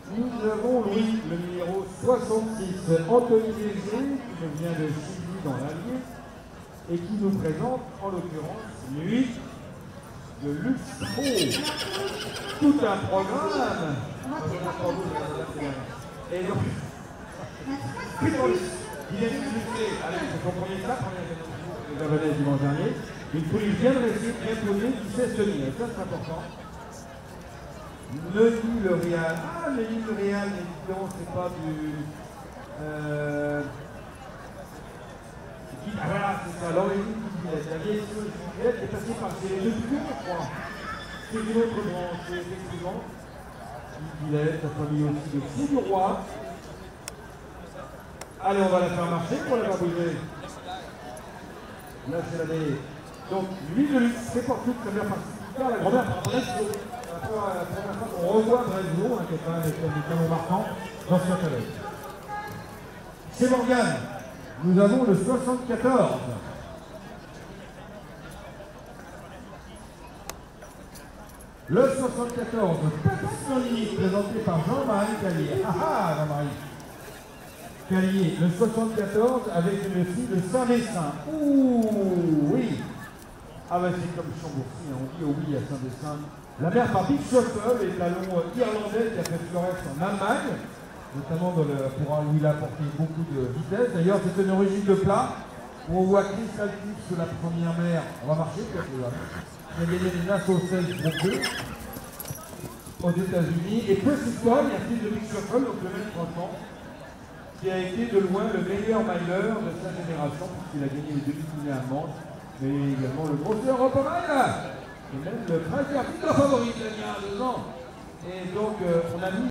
Nous avons Louis, le numéro 66, Anthony Léger, qui nous vient de Chili dans l'Allier, et qui nous présente, en l'occurrence, 8 de luxe. Oh, tout un programme. Et donc, il vient de lutter avec son premier stade, les abonnés dimanche dernier, une pouliche bien dressée, bien posée, qui sait se tenir. Ça, c'est important. Le Réal. Ah, le Réal, évidemment, c'est pas du. Ah, voilà, c'est ça, l'origine du Villette. La vieille chose du Villette est passée par ces deux figures, je crois. C'est une autre branche, effectivement. Du Villette, la famille aussi de Fou du Roi. Allez, on va la faire marcher pour la faire bouger. Là, c'est l'année. Donc, l'huile de luxe, c'est pour toute la première partie. La grand-mère par Breslau. La première fois qu'on revoit Breslau, qui est un des canons marquants dans ce catalogue. Chez Morgane, nous avons le 74. Le 74, Personnalité, présenté par Jean-Marie Callier. Ah ah, Jean-Marie Callier, le 74 avec une fille de Saint-Dessin. Ouh, oui. Ah ben c'est comme Chambourcy, on dit oh oui à Saint-Dessin. La mère par Big Shuffle, les talons irlandais qui a fait florès en Allemagne, notamment pour où il a apporté beaucoup de vitesse. D'ailleurs, c'est une origine de plat, où on voit Chris Altis sous la première mère. On va marcher, peut-être. Il a gagné des Nassau 16 Groupe 2 aux États-Unis. Et Precious Paul, il y a un fils de Big Shuffle, donc le même franchement, qui a été de loin le meilleur mileur de sa génération, puisqu'il a gagné les demi-finales allemandes, mais également le gros Europe Mile, et même le prince arbitre favori, il y a 2 ans. Et donc, on a mis